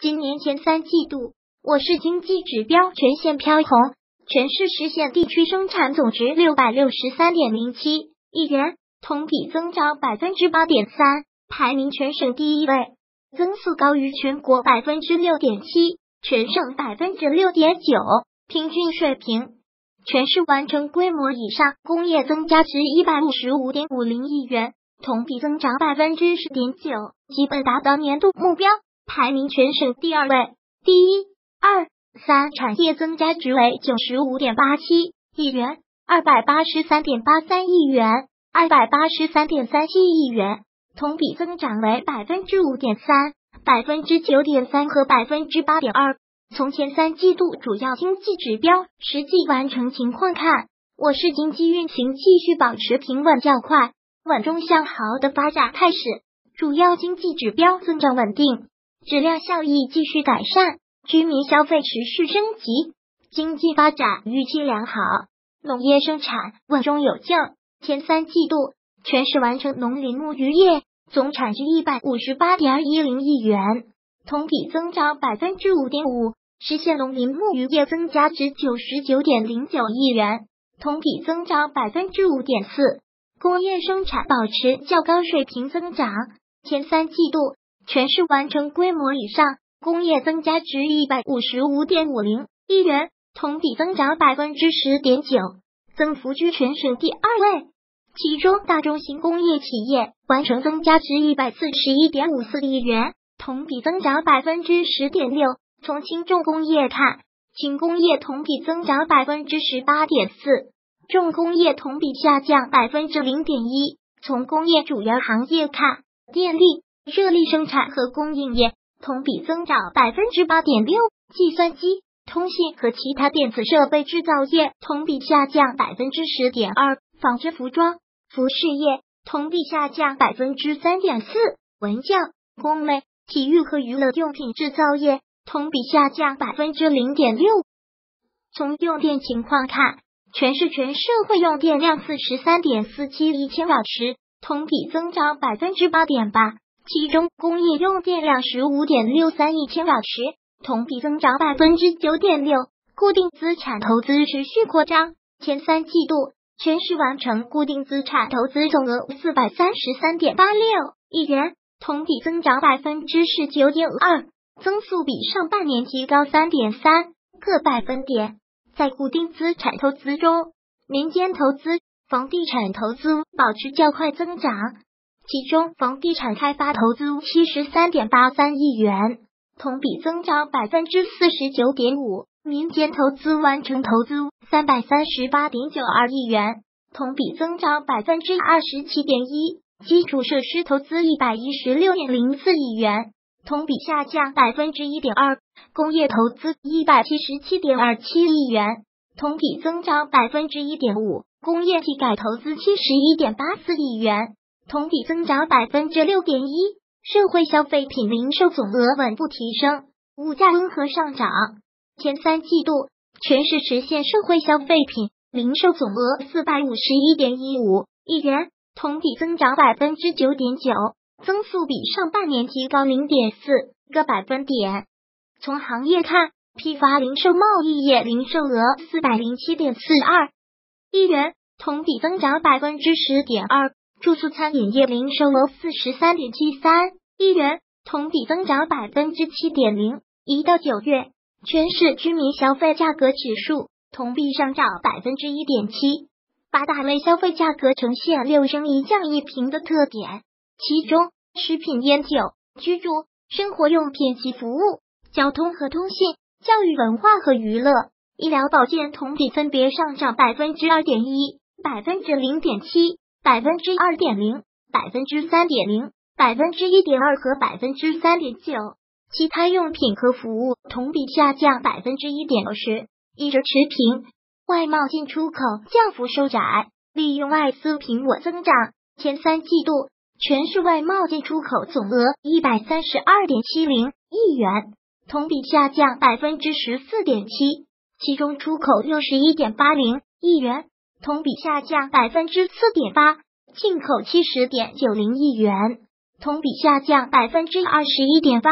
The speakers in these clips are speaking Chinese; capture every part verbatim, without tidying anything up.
今年前三季度，我市经济指标全线飘红，全市实现地区生产总值六百六十三点零七亿元，同比增长百分之八点三，排名全省第一位，增速高于全国百分之六点七，全省百分之六点九，平均水平。全市完成规模以上工业增加值一百五十五点五零亿元，同比增长百分之十点九，基本达到年度目标，排名全省第二位。第一、二、三产业增加值为九十五点八七亿元、二百八十三点八三亿元、二百八十三点三七亿元，同比增长为百分之五点三、百分之九点三和百分之八点二。从前三季度主要经济指标实际完成情况看，我市经济运行继续保持平稳较快、稳中向好的发展态势，主要经济指标增长稳定，质量效益继续改善，居民消费持续升级，经济发展预期良好，农业生产稳中有降。前三季度，全市完成农林牧渔业总产值一百五十八点一零亿元，同比增长百分之五点五，实现农林牧渔业增加值九十九点零九亿元，同比增长百分之五点四。工业生产保持较高水平增长，前三季度全市完成规模以上工业增加值一百五十五点五零亿元，同比增长百分之十点九，增幅居全省第二位。其中大中型工业企业完成增加值一百四十一点五四亿元，同比增长百分之十点六。从轻重工业看，轻工业同比增长百分之十八点四，重工业同比下降百分之零点一。从工业主要行业看，电力、热力生产和供应业同比增长百分之八点六，计算机、通信和其他电子设备制造业同比下降百分之十点二，纺织服装、服饰业同比下降百分之三点四，文教、工类、体育和娱乐用品制造业同比下降百分之零点六。从用电情况看，全市全社会用电量四十三点四七亿千瓦时，同比增长百分之八点八，其中工业用电量十五点六三亿千瓦时，同比增长百分之九点六。固定资产投资持续扩张，前三季度全市完成固定资产投资总额四百三十三点八六亿元，同比增长百分之十九点二，增速比上半年提高三点三个百分点。在固定资产投资中，民间投资、房地产投资保持较快增长，其中房地产开发投资七十三点八三亿元，同比增长百分之四十九点五，民间投资完成投资三百三十八点九二亿元，同比增长百分之二十七点一，基础设施投资一百一十六点零四亿元，同比下降百分之一点二，工业投资一百七十七点二七亿元，同比增长百分之一点五，工业体改投资七十一点八四亿元，同比增长百分之六点一。社会消费品零售总额稳步提升，物价温和上涨。前三季度，全市实现社会消费品零售总额四百五十一点一五亿元，同比增长百分之九点九，增速比上半年提高零点四个百分点。从行业看，批发零售贸易业零售额四百零七点四二亿元，同比增长百分之十点二。住宿餐饮业零售额四十三点七三亿元，同比增长百分之七点零。一到九月，全市居民消费价格指数同比上涨百分之一点七，八大类消费价格呈现六升一降一平的特点，其中食品烟酒、居住、生活用品及服务、交通和通信、教育文化和娱乐、医疗保健同比分别上涨百分之二点一、百分之零点七。百分之二点零、百分之三点零、百分之一点二和百分之三点九，其他用品和服务同比下降百分之一点二十，一直持平。外贸进出口降幅收窄，利用外资平稳增长。前三季度，全市外贸进出口总额一百三十二点七零亿元，同比下降百分之十四点七，其中出口六十一点八零亿元。同比下降百分之四点八，进口七十点九零亿元，同比下降百分之二十一点八。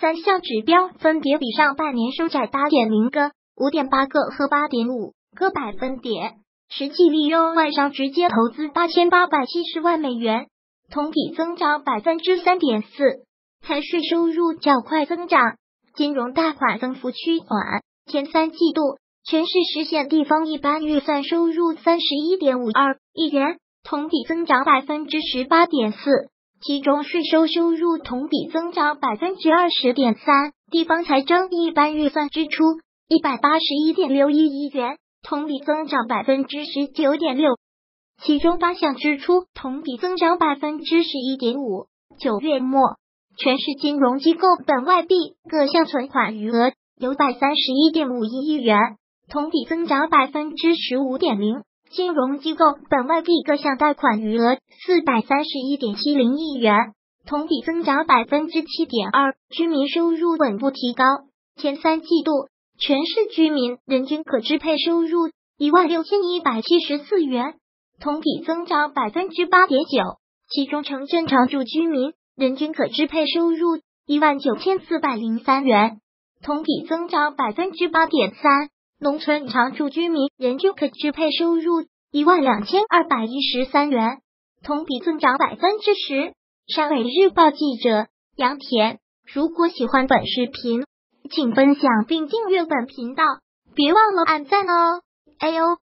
三项指标分别比上半年收窄 八点零 个、五点八个和 八点五 个百分点。实际利用外商直接投资八千八百七十万美元，同比增长 百分之三点四。财税收入较快增长，金融贷款增幅趋缓。前三季度全市实现地方一般预算收入 三十一点五二亿元，同比增长 百分之十八点四。其中税收收入同比增长 百分之二十点三， 地方财政一般预算支出 一百八十一点六一亿元，同比增长 百分之十九点六。 其中八项支出同比增长 百分之十一点五。 九月末全市金融机构本外币各项存款余额有 一百三十一点五一亿元，同比增长 百分之十五点零。金融机构本外币各项贷款余额 四百三十一点七零亿元，同比增长 百分之七点二。 居民收入稳步提高，前三季度全市居民人均可支配收入 一万六千一百七十四元，同比增长 百分之八点九。 其中城镇常住居民人均可支配收入 一万九千四百零三元，同比增长 百分之八点三。农村常住居民人均可支配收入 一万两千二百一十三元，同比增长 百分之十。山尾日报记者杨田。如果喜欢本视频，请分享并订阅本频道，别忘了按赞哦。哎呦